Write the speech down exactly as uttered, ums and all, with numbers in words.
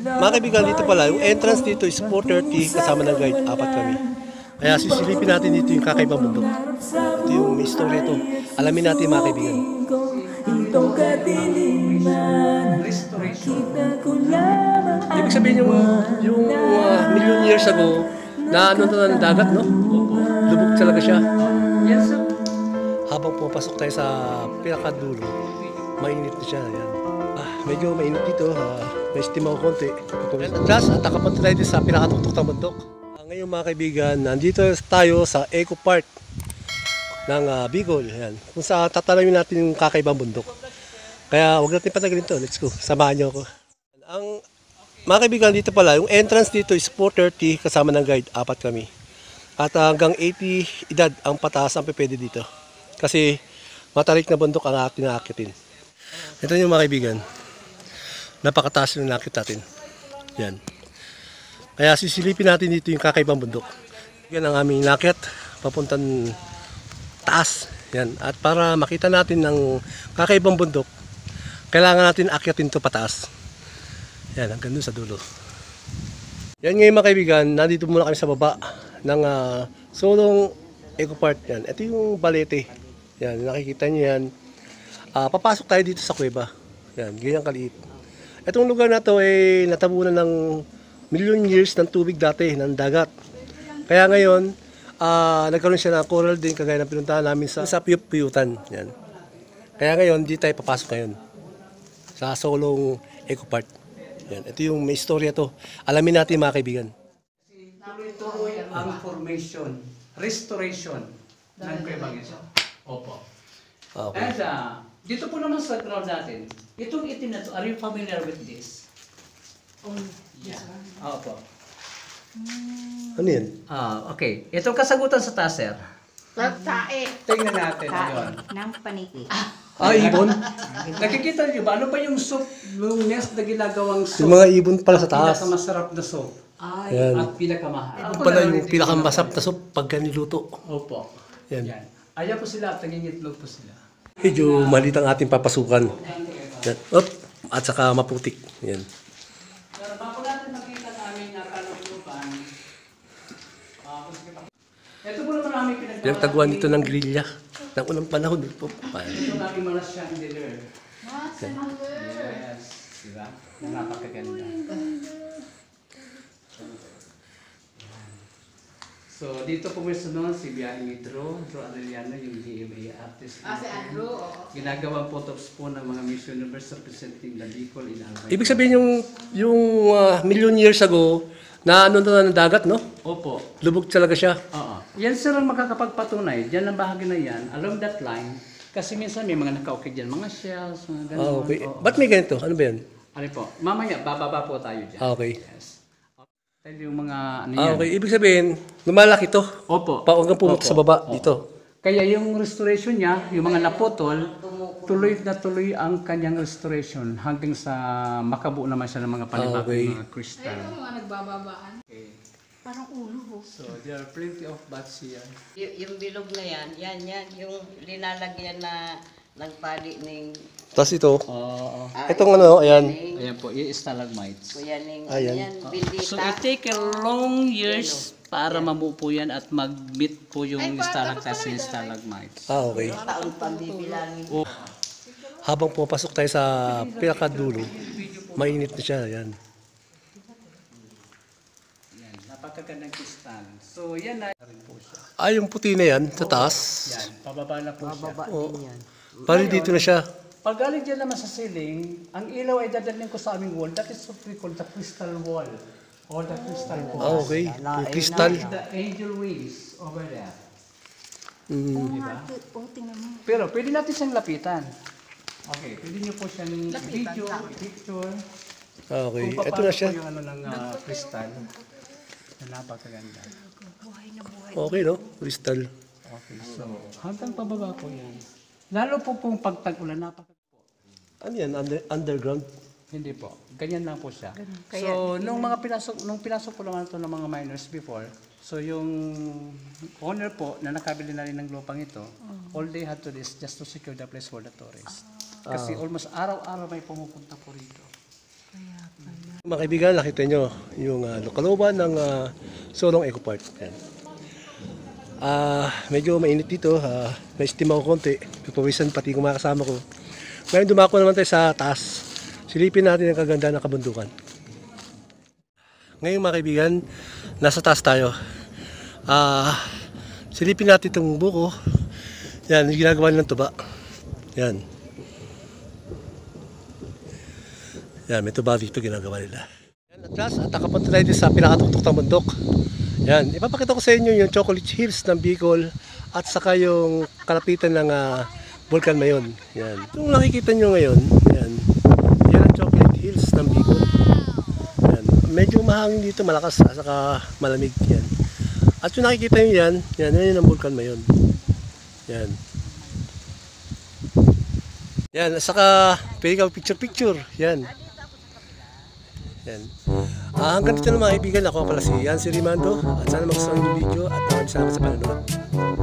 Mga kaibigan, dito pala, yung entrance dito is four thirty, kasama ng guide, apat kami. Kaya sisilipin natin dito yung kakaibang bundok. Ito yung may story ito. Alamin natin mga kaibigan. Ibig sabihin yung, yung uh, million years ago, na ano na ng dagat, no? Lubog talaga siya. Yes, sir. Habang pumapasok tayo sa pinakadulo, mainit na siya. Yan. Ah, medyo mainit dito. Ah, may steam ako konti. At last, at nakapunta tayo dito sa pinakatuktok ng bundok. Ah, ngayon mga kaibigan, nandito tayo sa Eco Park ng uh, Bicol. Yan. Kung saan tatalamin natin yung kakaibang bundok. Kaya huwag natin patagalin to. Let's go. Samahan niyo ako. Ang mga kaibigan, dito pala, yung entrance dito is four thirty, kasama ng guide, apat kami. At uh, hanggang eighty edad ang pataas ang pwede dito. Kasi matarik na bundok ang ating naakitin. Ito yung mga kaibigan. Napakataas yung nakit natin. Yan. Kaya sisilipin natin dito yung kakaibang bundok. Yan ang aming nakit. Papuntang taas. Yan. At para makita natin ng kakaibang bundok, kailangan natin akyatin ito pataas. Yan, hanggang dun sa dulo. Yan ngayon mga kaibigan, nandito muna kami sa baba ng uh, Solong Eco Park. Yan. Ito yung balete. Yan, nakikita nyo yan. Uh, papasok tayo dito sa kuweba. Yan, ganyan kaliit. Itong lugar na to ay natabunan ng million years ng tubig dati, ng dagat. Kaya ngayon, uh, nagkaroon siya ng coral din, kagaya ng pinuntahan namin sa, sa Piyut-Piyutan. Yan. Kaya ngayon, di tayo papasok ngayon sa Solong Eco Park. Yan. Ito yung may istorya to. Alamin natin mga kaibigan. Tuloy-tuloy ang formation, restoration ng kuwebang ito. Opo. Okay. And uh, dito po naman sa ground natin, itong itim na to, are you familiar with this? Oh, Yeah. Opo. Ano yan? Ah, okay. Itong kasagutan sa taas, sir. Tae. Tingnan natin. Tae Yun. ng paniki. Ah, ibon? Nakikita niyo ba? Ano pa yung soup, yung nest na ginagawang soup? Yung mga ibon pala sa taas. Pinakamasarap na soup. Ay. Yan. At pinakamahal. Yung pala yung pinakamasarap na soup pagka niluto. Opo. Yan. Yan. Ayan po sila, tagingitlog po sila. Medyo malit ang ating papasukan. Yan. Op. At saka maputik. Yan. Pero bago natin makita namin na kalulupan, ito po naman namin pinagawa. Pinagtaguan dito ng grilya. Ng unang panahon. Ito Ito namin mga chandelier. Yes. Diba? Napakaganda. So, dito po may sunod si Biyahe Drew, Drew Adeliano, yung G M A artist. Ah, si Andrew, oo. Ginagawang photos po ng mga Miss Universe representing the Bicol in Albay. Ibig sabihin yung, yung uh, million years ago, na ano na ng dagat, no? Opo. Lubog talaga siya. Oo. Yan sir ang makakapagpatunay. Diyan ang bahagi na yan, along that line. Kasi minsan may mga nakaukit dyan, mga shells, mga gano'n. Ah, okay. Oo. Ba't may ganito? Ano ba yan? Ano po? Mamaya, bababa po tayo dyan. Ah, okay. Yes. Tell yung mga ano Ah, yan. okay. Ibig sabihin, lumalaki to. Opo. Pa hanggang pumunta Opo. sa baba, Oo. dito. Kaya yung restoration niya, yung mga naputol, tuloy na tuloy ang kanyang restoration hanggang sa makabuo naman siya ng mga panibagong Ah, okay. mga crystal. Ayun mga nagbababaan. Okay. Parang ulo ho. So, there are plenty of bats here. Y- yung bilog na yan, yan, yan, yung linalagyan na ng pali ng Tapos ito, Oo. itong ano, ayan. Ayan po, yung stalagmites. kuya ng Ayan. yan, bildita. So, it take a long years para mabuo po yan at mag-meet po yung stalactites and stalagmites. Ah, okay. Taon pang bibilangin. Habang pumapasok tayo sa pinakadulo, mainit na siya. Ayan. Yan, napakagandang kristal. So, yan na rin po siya. Ah, yung puti na yan, sa taas. Yan, pababa na po siya. Oo. Pari dito na siya. Pag galing dyan naman sa ceiling, ang ilaw ay dadalhin ko sa aming wall. That is what we call the crystal wall. Or the crystal wall. Ah, okay. Yung kristal. The angel wings over there. Mm. Diba? Oh, tingnan mo. Pero pwede natin siyang lapitan. Okay, pwede niyo po siyang video, picture. Ah, okay. Kung Ito na paano siya. po yung ano ng uh, crystal. Na napakaganda. Buhay na buhay. Okay, no? Kristal. Okay, so hanggang pababa po yan. Lalo po pong pagtag-ulan, napaka Ano yan? Under, underground? Hindi po. Ganyan lang po siya. So, nung mga pinasok, nung pinasok po naman ito ng mga miners before, so yung owner po na nakabili na rin ng lupang ito, all they had to do is just to secure the place for the tourists. Kasi almost araw-araw may pumupunta po rito. Kaya pala. Mga kaibigan, nakita nyo yung uh, kalooban ng uh, Sorong Eco Park. Yan. Ah, medyo mainit dito, uh, may steam ako konti, pipawisan pati yung mga kasama ko. Ngayon dumako naman tayo sa taas. Silipin natin ang kaganda ng kabundukan. Ngayon mga kaibigan, nasa taas tayo. Ah, silipin natin itong buko. Yan, yung ginagawa nilang tuba. Yan. Yan, may tuba dito ginagawa nila. Yan, at last, at nakapunta tayo dito sa pinakatuktok ng bundok. Yan, ipapakita ko sa inyo yung Chocolate Hills ng Bicol at saka yung kalapitan ng uh, Vulcan Mayon. Yan. Yung nakikita nyo ngayon, yan, yan ang Chocolate Hills ng Bicol. Yan. Medyo mahangin dito, malakas at saka malamig. Yan. At yung nakikita nyo yan, yan, yan yung Vulcan Mayon. Yan. Yan, at saka pwede ka picture-picture. Yan. Yan. Ah, hanggang dito na mga kaibigan, ako pala si Yan si Rimando at sana magustuhan yung video at maraming salamat sa panonood.